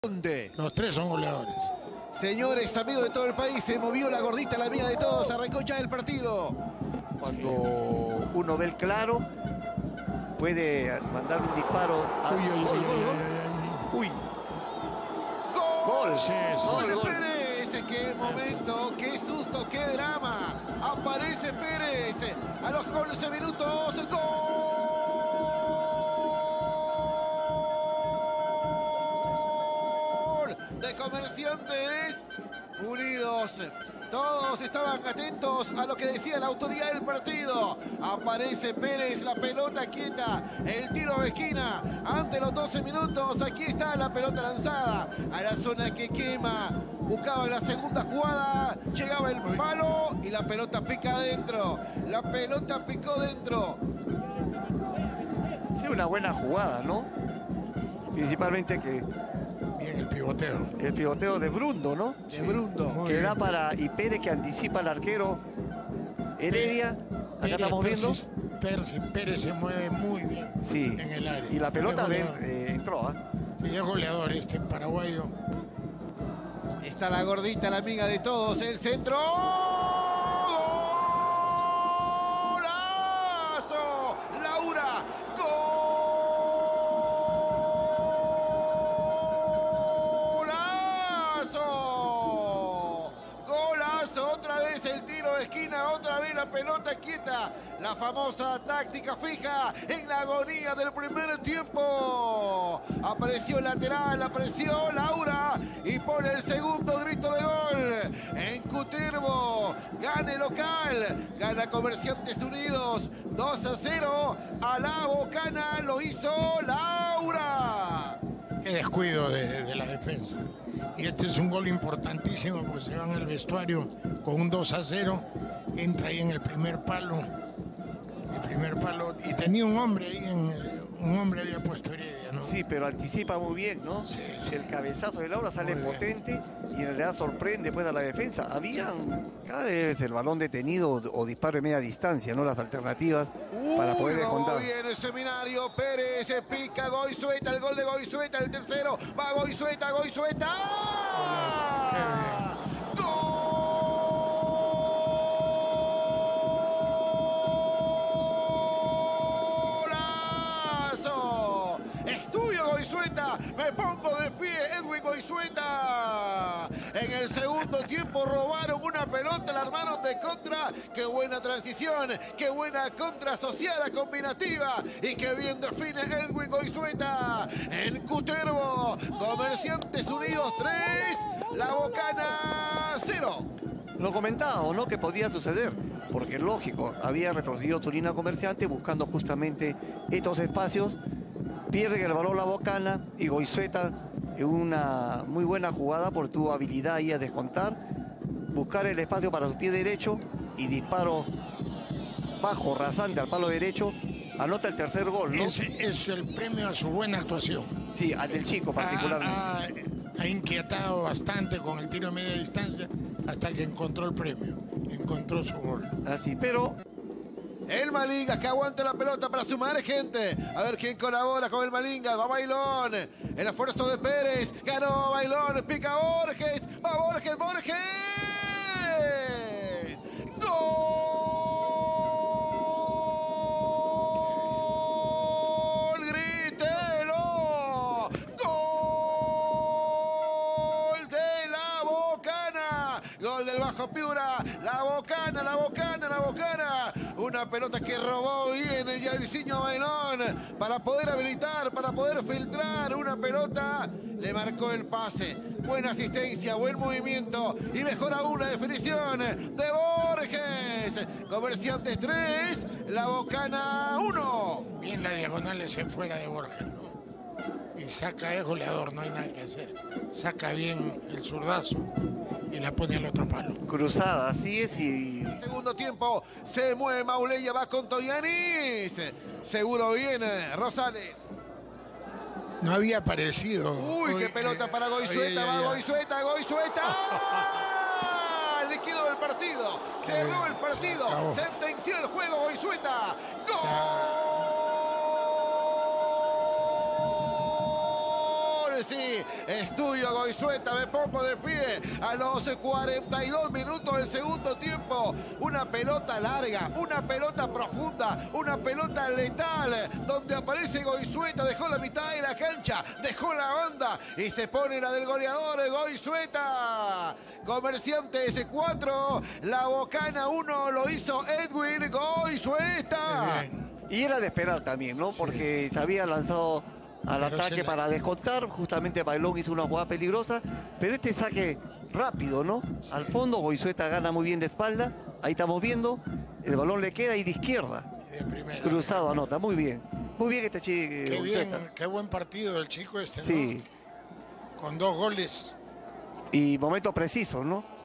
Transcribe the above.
Los tres son goleadores. Señores, amigos de todo el país, se movió la gordita, la amiga de todos, arrancó ya el partido. Cuando uno ve el claro, puede mandar un disparo. Uy. ¡Gol! Sí, sí. ¡Gol de Gol. Pérez! ¡Qué momento! ¡Qué susto! ¡Qué drama! Aparece Pérez a los 11 minutos. ¡Gol! De Comerciantes Unidos. Todos estaban atentos a lo que decía la autoridad del partido. Aparece Pérez, la pelota quieta, el tiro de esquina. Ante los 12 minutos, aquí está la pelota lanzada a la zona que quema. Buscaba la segunda jugada, llegaba el palo y la pelota pica adentro. La pelota picó dentro. Sí, una buena jugada, ¿no? Principalmente que Bien el pivoteo. el pivoteo de Brundo, ¿no? De Brundo. Muy Que bien. da para y Pérez que anticipa al arquero Heredia. Acá estamos viendo. Pérez se mueve muy bien Sí. en el área. Y la pelota Es goleador. entró, ¿ah? Sí, es goleador este paraguayo. Está la gordita, la amiga de todos, el centro. ¡Golazo! Laura, ¡golazo! ¡Golazo! Otra vez el tiro de esquina, otra vez la pelota quieta. La famosa táctica fija en la agonía del primer tiempo. Apareció el lateral, apareció Laura y pone el segundo grito de gol. En Cutervo, gana el local, gana Comerciantes Unidos 2-0 a la Bocana, lo hizo Laura. Qué descuido de la defensa. Y este es un gol importantísimo porque se van al vestuario con un 2-0. Entra ahí en el primer palo. Y tenía un hombre ahí, un hombre había puesto Heredia, ¿no? Sí, pero anticipa muy bien, ¿no? Sí, sí. El cabezazo de Laura sale Muy bien. potente y en realidad sorprende pues a la defensa. Habían cada vez el balón detenido o disparo de media distancia, ¿no? Las alternativas para poder descontar. Bien el Seminario, Pérez, pica Goizueta, el gol de Goizueta, el tercero, va Goizueta, Goizueta. ¡Golazo! Estudio Goizueta, me pongo de pie, Edwin Goizueta. En el segundo tiempo robaron una pelota, la armaron de contra. Qué buena transición, qué buena contra asociada combinativa. Y qué bien define Edwin Goizueta. En Cutervo, Comerciantes Unidos 3, La Bocana 0. Lo comentábamos, ¿no? Que podía suceder, porque lógico, había retrocedido Turina Comerciante buscando justamente estos espacios. Pierde el balón la Bocana y Goizueta en una muy buena jugada porque tuvo habilidad ahí a descontar, buscar el espacio para su pie derecho y disparo bajo, rasante al palo derecho, anota el tercer gol, ¿no? Es el premio a su buena actuación. Sí, al del chico particularmente. Ha inquietado bastante con el tiro de media distancia hasta que encontró el premio, encontró su gol. Así, pero El Malinga que aguanta la pelota para sumar gente. A ver quién colabora con el Malinga. Va Bailón. El esfuerzo de Pérez. Ganó Bailón. Pica Borges. Va Borges. Borges. ¡Gol! ¡Grítelo! ¡Gol de la Bocana! Gol del Bajo Piura. La Bocana, la Bocana, la Bocana. Una pelota que robó bien Jairzinho Bailón para poder habilitar, para poder filtrar una pelota. Le marcó el pase. Buena asistencia, buen movimiento y mejor aún la definición de Borges. Comerciantes 3, La Bocana 1. Bien la diagonal ese fuera de Borges, ¿no? Y saca, es goleador, no hay nada que hacer. Saca bien el zurdazo y la pone al otro palo. cruzada, así es y Segundo tiempo, se mueve Mauleya, va con Toyanis. Seguro viene Rosales. No había aparecido. Uy, qué pelota para Goizueta, va Goizueta, Goizueta. Liquidó el partido, cerró el partido, Se acabó. sentenció el juego Goizueta. ¡Gol! Sí, estudio Julio Goizueta, me pongo de pie a los 42 minutos del segundo tiempo. Una pelota larga, una pelota profunda, una pelota letal, donde aparece Goizueta, dejó la mitad de la cancha, dejó la banda y se pone la del goleador Goizueta. Comerciantes 4, La Bocana 1, lo hizo Edwin Goizueta. Y era de esperar también, ¿no? Porque se había lanzado al ataque para descontar. Justamente Bailón hizo una jugada peligrosa. Pero este saque rápido, ¿no? Al fondo, Goizueta gana muy bien de espalda. Ahí estamos viendo. El balón le queda ahí de izquierda. Cruzado, anota. Muy bien. Muy bien este chico. Qué bien, qué buen partido del chico este, ¿no? Sí. Con 2 goles. Y momentos precisos, ¿no?